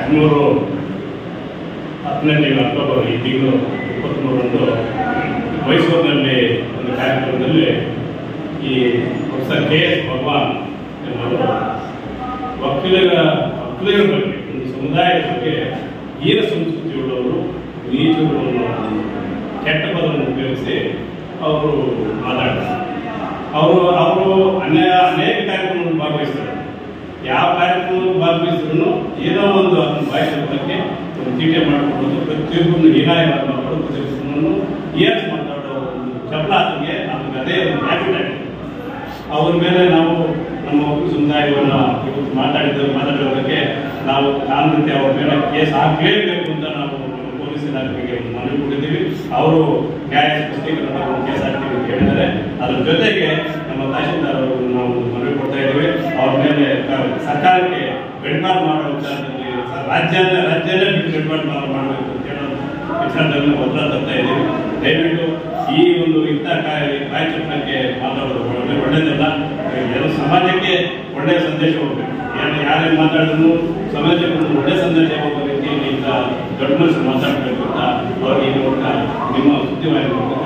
ಬೆಂಗಳೂರು 10ನೇ ತಿಂಗಳು ಅಕ್ಟೋಬರ್ ಈ ತಿಂಗಳು 23ರಂದು ಮೈಸೂರಿನಲ್ಲಿ ಒಂದು ಕಾರ್ಯಕ್ರಮದಲ್ಲಿ ಈ ಪ್ರೊಫೆಸರ್ KS ಭಗವಾನ್ ಎಂಬುವರು ಒಕ್ಕಲಿಗರ ಬಗ್ಗೆ ಒಂದು ಸಮುದಾಯದ ಬಗ್ಗೆ ಹೀನ ಸಂಸ್ಕೃತಿಯುಳ್ಳವರು ನೀಚಗಳನ್ನು ಕೆಟ್ಟ ಪದವನ್ನು ಉಪಯೋಗಿಸಿ ಅವರು ಮಾತಾಡ್ತಾರೆ. ಅವರು ಅನೇಕ ಕಾರ್ಯಕ್ರಮಗಳನ್ನು ಭಾಗವಹಿಸ್ತಾರೆ. ಯಾವ ಕಾರ್ಯಕ್ರಮವನ್ನು ಭಾಗವಹಿಸಿದ್ರು ಏನೋ ಒಂದು ಅದನ್ನು ಭಾಷೆ ಒಂದು ಟೀಕೆ ಮಾಡಿಕೊಡೋದು, ಪ್ರತಿಯೊಬ್ಬರನ್ನು ಹೀನಾಯವಾಗಿ ಮಾತಾಡೋದು, ಪ್ರತಿಯೊಬ್ಬರನ್ನು ಏರ್ಸ್ ಮಾತಾಡೋ ಒಂದು ಚಪಲ ಅದಕ್ಕೆ ಅದೇ ಒಂದು ಹ್ಯಾಬಿಟ್ ಆಗಿದೆ. ಅವ್ರ ಮೇಲೆ ನಾವು ನಮ್ಮ ಒಕ್ಕಲು ಸಮುದಾಯವನ್ನು ಇವತ್ತು ಮಾತಾಡಿರೋದಕ್ಕೆ ನಾವು ಕಾನೂನಂತೆ ಅವ್ರ ಮೇಲೆ ಕೇಸ್ ಹಾಕಲೇಬೇಕು ಅಂತ ನಾವು ಪೊಲೀಸ್ ಇಲಾಖೆಗೆ ಒಂದು ಮನವಿ ಕೊಟ್ಟಿದ್ದೀವಿ. ಅವರು ನ್ಯಾಯ ಸ್ಪಷ್ಟೀಕರಣ ಕೇಸ್ ಹಾಕ್ತೀವಿ ಅಂತ ಹೇಳಿದ್ದಾರೆ. ಅದರ ಜೊತೆಗೆ ನಮ್ಮ ತಹಶೀಲ್ದಾರ್ ಅವರು ನಾವು ಮನವಿ ಕೊಡ್ತಾ ಇದ್ದೀವಿ. ಅವ್ರ ಮೇಲೆ ಸರ್ಕಾರಕ್ಕೆ ಗಡಿಪಾರು ಮಾಡೋ ವಿಚಾರದಲ್ಲಿ ರಾಜ್ಯನೇ ಗಡಿಪಾರು ಮಾಡಬೇಕು ಅಂತ ಹೇಳೋ ವಿಚಾರದಲ್ಲಿ ಒತ್ತಡ ತರ್ತಾ ಇದ್ದೀವಿ. ದಯವಿಟ್ಟು ಈ ಒಂದು ಇಂಥ ಕಾರ್ಯಕ್ರಮಕ್ಕೆ ಮಾತಾಡೋದು ಒಳ್ಳೆಯದಲ್ಲ. ಎಲ್ಲ ಸಮಾಜಕ್ಕೆ ಒಳ್ಳೆಯ ಸಂದೇಶ ಹೋಗ್ಬೇಕು. ಯಾರೇ ಮಾತಾಡಿದ್ರು ಸಮಾಜಕ್ಕೆ ಒಂದು ಒಳ್ಳೆಯ ಸಂದೇಶ ಹೋಗೋ ರೀತಿಯಲ್ಲಿ ಇಂಥ ದೊಡ್ಡ ಮನುಷ್ಯರು ಮಾತಾಡಬೇಕು ಅಂತ ಅವ್ರಿಗೆ ನಿಮ್ಮ ಸುದ್ದಿವಾಹಿನಿ